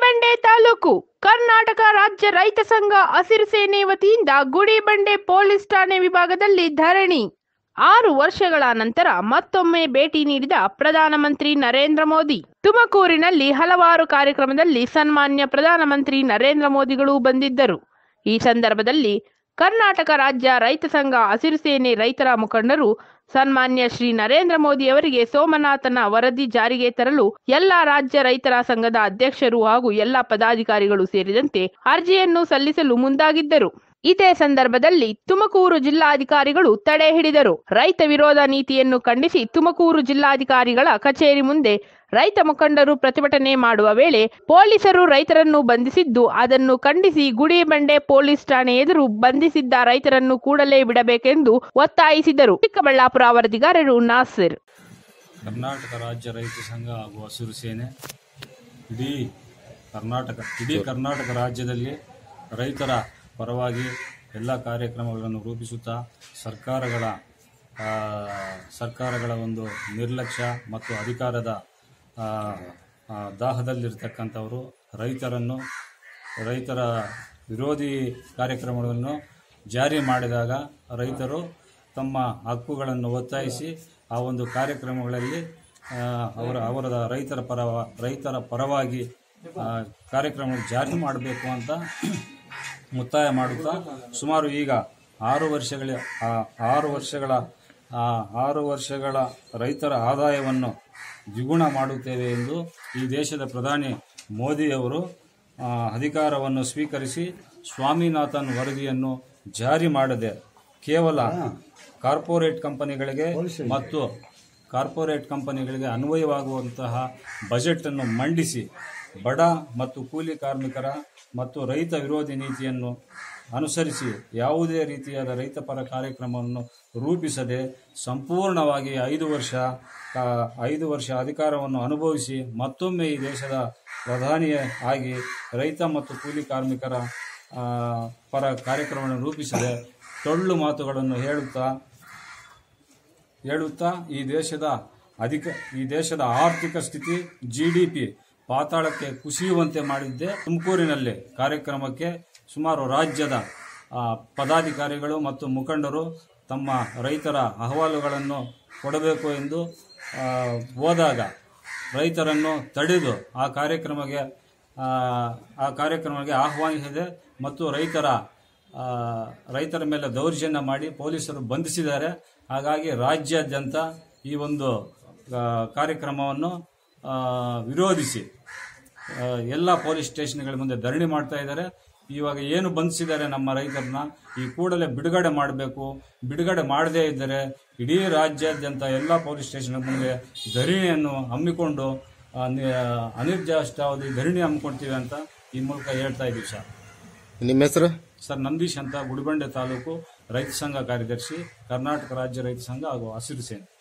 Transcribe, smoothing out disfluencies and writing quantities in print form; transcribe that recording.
ಗುಡಿಬಂಡೆ ತಾಲೂಕು ಕರ್ನಾಟಕ ರಾಜ್ಯ ರೈತ ಸಂಘ ಹಸಿರು ಸೇನೆ ವತಿಯಿಂದ ಗುಡಿಬಂಡೆ ಪೊಲೀಸ್ ಠಾಣೆ ವಿಭಾಗದಲ್ಲಿ ಧರಣಿ. 6 ವರ್ಷಗಳ ನಂತರ ಮತ್ತೊಮ್ಮೆ ಭೇಟಿ ನೀಡಿದ ಪ್ರಧಾನಮಂತ್ರಿ ನರೇಂದ್ರ ಮೋದಿ. ತುಮಕೂರಿನಲ್ಲಿ ಹಲವಾರು ಕಾರ್ಯಕ್ರಮದಲ್ಲಿ ಸನ್ಮಾನ್ಯ ಪ್ರಧಾನಮಂತ್ರಿ ನರೇಂದ್ರ ಮೋದಿಗಳು ಬಂದಿದ್ದರು. ಈ ಸಂದರ್ಭದಲ್ಲಿ ಕರ್ನಾಟಕ ರಾಜ್ಯ ರೈತ ಸಂಘ ಹಸಿರು ಸೇನೆ ರೈತರ ಮುಖಂಡರು ಸನ್ಮಾನ್ಯ ಶ್ರೀ ನರೇಂದ್ರ ಮೋದಿ ಅವರಿಗೆ ಸೋಮನಾಥನ ವರದಿ ಜಾರಿಗೆ ತರಲು ಎಲ್ಲ ರಾಜ್ಯ ರೈತರ ಸಂಘದ ಅಧ್ಯಕ್ಷರು ಹಾಗೂ ಎಲ್ಲ ಪದಾಧಿಕಾರಿಗಳು ಸೇರಿದಂತೆ ಅರ್ಜಿಯನ್ನು ಸಲ್ಲಿಸಲು ಮುಂದಾಗಿದ್ದರು. ಇದೇ ಸಂದರ್ಭದಲ್ಲಿ ತುಮಕೂರು ಜಿಲ್ಲಾಧಿಕಾರಿಗಳು ತಡೆ ಹಿಡಿದರು. ರೈತ ವಿರೋಧ ನೀತಿಯನ್ನು ಖಂಡಿಸಿ ತುಮಕೂರು ಜಿಲ್ಲಾಧಿಕಾರಿಗಳ ಕಚೇರಿ ಮುಂದೆ ರೈತ ಮುಖಂಡರು ಪ್ರತಿಭಟನೆ ಮಾಡುವ ವೇಳೆ ಪೊಲೀಸರು ರೈತರನ್ನು ಬಂಧಿಸಿದ್ದು, ಅದನ್ನು ಖಂಡಿಸಿ ಗುಡಿಬಂಡೆ ಪೊಲೀಸ್ ಠಾಣೆ ಎದುರು ಬಂಧಿಸಿದ್ದ ರೈತರನ್ನು ಕೂಡಲೇ ಬಿಡಬೇಕೆಂದು ಒತ್ತಾಯಿಸಿದರು. ಚಿಕ್ಕಬಳ್ಳಾಪುರ ವರದಿಗಾರರು ನಾಸಿರ್. ಕರ್ನಾಟಕ ರಾಜ್ಯ ರೈತ ಸಂಘ ಹಾಗೂ ಹಸಿರು ಸೇನೆ ಇಡೀ ಕರ್ನಾಟಕ ರಾಜ್ಯದಲ್ಲಿ ರೈತರ ಪರವಾಗಿ ಎಲ್ಲ ಕಾರ್ಯಕ್ರಮಗಳನ್ನು ರೂಪಿಸುತ್ತಾ ಸರ್ಕಾರಗಳ ಒಂದು ನಿರ್ಲಕ್ಷ್ಯ ಮತ್ತು ಅಧಿಕಾರದ ದಾಹದಲ್ಲಿರ್ತಕ್ಕಂಥವರು ರೈತರ ವಿರೋಧಿ ಕಾರ್ಯಕ್ರಮಗಳನ್ನು ಜಾರಿ ಮಾಡಿದಾಗ ರೈತರು ತಮ್ಮ ಹಕ್ಕುಗಳನ್ನು ಒತ್ತಾಯಿಸಿ ಆ ಒಂದು ಕಾರ್ಯಕ್ರಮಗಳಲ್ಲಿ ರೈತರ ಪರವಾಗಿ ಕಾರ್ಯಕ್ರಮ ಜಾರಿ ಮಾಡಬೇಕು ಅಂತ ಮುತ್ತಾಯ ಮಾಡುತ್ತಾ ಸುಮಾರು ಈಗ 6 ವರ್ಷಗಳ ರೈತರ ಆದಾಯವನ್ನು ದ್ವಿಗುಣ ಮಾಡುತ್ತೇವೆ ಎಂದು ಈ ದೇಶದ ಪ್ರಧಾನಿ ಮೋದಿಯವರು ಅಧಿಕಾರವನ್ನು ಸ್ವೀಕರಿಸಿ ಸ್ವಾಮಿನಾಥನ್ ವರದಿಯನ್ನು ಜಾರಿ ಮಾಡದೆ ಕೇವಲ ಕಾರ್ಪೊರೇಟ್ ಕಂಪನಿಗಳಿಗೆ ಅನ್ವಯವಾಗುವಂತಹ ಬಜೆಟ್ ಅನ್ನು ಮಂಡಿಸಿ ಬಡ ಮತ್ತು ಕೂಲಿ ಕಾರ್ಮಿಕರ ಮತ್ತು ರೈತ ವಿರೋಧಿ ನೀತಿಯನ್ನು ಅನುಸರಿಸಿ ಯಾವುದೇ ರೀತಿಯಾದ ರೈತಪರ ಕಾರ್ಯಕ್ರಮವನ್ನು ರೂಪಿಸದೆ ಸಂಪೂರ್ಣವಾಗಿ 5 ವರ್ಷ ಅಧಿಕಾರವನ್ನು ಅನುಭವಿಸಿ ಮತ್ತೊಮ್ಮೆ ಈ ದೇಶದ ಪ್ರಧಾನಿಯಾಗಿ ರೈತ ಮತ್ತು ಕೂಲಿ ಕಾರ್ಮಿಕರ ಪರ ಕಾರ್ಯಕ್ರಮವನ್ನು ರೂಪಿಸದೆ ಟೊಳ್ಳು ಮಾತುಗಳನ್ನು ಹೇಳುತ್ತಾ ಈ ದೇಶದ ಆರ್ಥಿಕ ಸ್ಥಿತಿ GDP ಪಾತಾಳಕ್ಕೆ ಕುಸಿಯುವಂತೆ ಮಾಡಿದ್ದೆ. ತುಮಕೂರಿನಲ್ಲಿ ಕಾರ್ಯಕ್ರಮಕ್ಕೆ ಸುಮಾರು ರಾಜ್ಯದ ಪದಾಧಿಕಾರಿಗಳು ಮತ್ತು ಮುಖಂಡರು ತಮ್ಮ ರೈತರ ಅಹವಾಲುಗಳನ್ನು ಕೊಡಬೇಕು ಎಂದು ಹೋದಾಗ ರೈತರನ್ನು ತಡೆದು ಆ ಕಾರ್ಯಕ್ರಮಕ್ಕೆ ಆಹ್ವಾನಿಸಿದೆ ಮತ್ತು ರೈತರ ಮೇಲೆ ದೌರ್ಜನ್ಯ ಮಾಡಿ ಪೊಲೀಸರು ಬಂಧಿಸಿದ್ದಾರೆ. ಹಾಗಾಗಿ ರಾಜ್ಯಾದ್ಯಂತ ಈ ಒಂದು ಕಾರ್ಯಕ್ರಮವನ್ನು ವಿರೋಧಿಸಿ ಎಲ್ಲ ಪೊಲೀಸ್ ಸ್ಟೇಷನ್ಗಳ ಮುಂದೆ ಧರಣಿ ಮಾಡ್ತಾ ಇದ್ದಾರೆ. ಇವಾಗ ಏನು ಬಂಧಿಸಿದ್ದಾರೆ ನಮ್ಮ ರೈತರನ್ನ ಈ ಕೂಡಲೇ ಬಿಡುಗಡೆ ಮಾಡಬೇಕು. ಬಿಡುಗಡೆ ಮಾಡದೇ ಇದ್ದರೆ ಇಡೀ ರಾಜ್ಯಾದ್ಯಂತ ಎಲ್ಲ ಪೊಲೀಸ್ ಸ್ಟೇಷನ್ ಮುಂದೆ ಧರಣಿಯನ್ನು ಹಮ್ಮಿಕೊಂಡು ಅನಿರ್ದಿಷ್ಟಾವಧಿ ಧರಣಿ ಹಮ್ಮಿಕೊಳ್ತೀವಿ ಅಂತ ಈ ಮೂಲಕ ಹೇಳ್ತಾ ಇದ್ದೀವಿ. ಸರ್, ನಿಮ್ಮ ಹೆಸರು? ಸರ್ ನಂದೀಶ್ ಅಂತ, ಗುಡಿಬಂಡೆ ತಾಲೂಕು ರೈತ ಸಂಘ ಕಾರ್ಯದರ್ಶಿ, ಕರ್ನಾಟಕ ರಾಜ್ಯ ರೈತ ಸಂಘ ಹಾಗೂ ಹಸಿರು ಸೇನೆ.